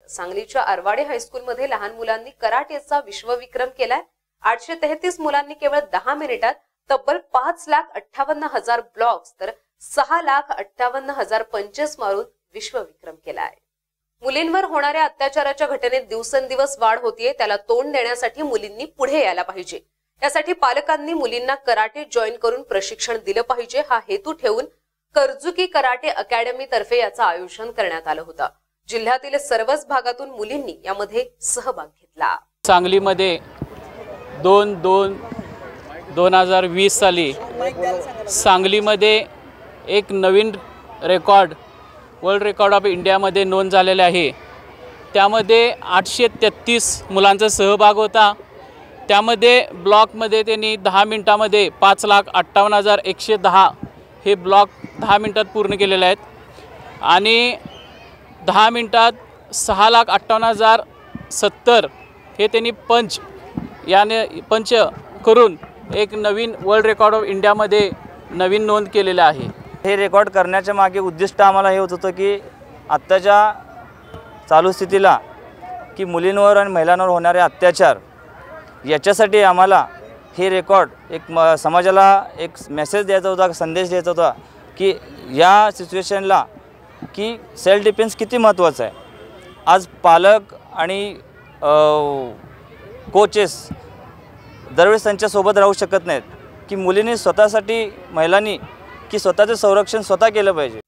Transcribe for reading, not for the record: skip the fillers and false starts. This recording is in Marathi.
सांगलीच्या आरवाडे हायस्कूलमध्ये लहान मुलांनी कराटेचा विश्वविक्रम केलाय। 833 मुलांनी केवळ 10 मिनिटात तब्बल 5,58,000 ब्लॉक्स तर 6,58,000 पंचेस मारून विश्वविक्रम केलाय। मुलींवर होणाऱ्या अत्याचाराच्या घटनेत दिवसेंदिवस वाढ होतीये, त्याला तोंड देण्यासाठी मुलींनी पुढे यायला पाहिजे। यासाठी पालकांनी मुलींना कराटे जॉईन करून प्रशिक्षण दिलं पाहिजे। हा हेतू ठेवून कर्जुकी कराटे अकॅडमी तर्फे याचं आयोजन करण्यात आलं होतं। जिल्ह्यातील सर्वच भागातून मुलींनी यामध्ये सहभाग घेतला। सांगलीमध्ये 2020 साली सांगलीमध्ये एक नवीन रेकॉर्ड वर्ल्ड रेकॉर्ड ऑफ इंडियामध्ये नोंद झालेले आहे। त्यामध्ये 833 मुलांचा सहभाग होता। त्यामध्ये ब्लॉकमध्ये त्यांनी 10 मिनिटांमध्ये 5,58,110 हे ब्लॉक 10 मिनिटात पूर्ण केलेले आहेत आणि 10 मिनिटात 6,58,070 हे त्यांनी पंच करून एक नवीन वर्ल्ड रेकॉर्ड ऑफ इंडियामध्ये नवीन नोंद केलेलं आहे। हे रेकॉर्ड करण्याच्या मागे उद्दिष्ट आम्हाला हे होतं की आत्ताच्या चालू स्थितीला की मुलींवर आणि महिलांवर होणारे अत्याचार याच्यासाठी आम्हाला हे रेकॉर्ड एक समाजाला एक मेसेज द्यायचा होता, संदेश द्यायचा होता की या सिच्युएशनला की सेल्फ डिफेन्स किती महत्त्वाचं आहे। आज पालक आणि कोचेस दरवेळेस त्यांच्यासोबत राहू शकत नाहीत की मुलींनी स्वतःसाठी महिलांनी की स्वतःचं संरक्षण स्वतः केलं पाहिजे।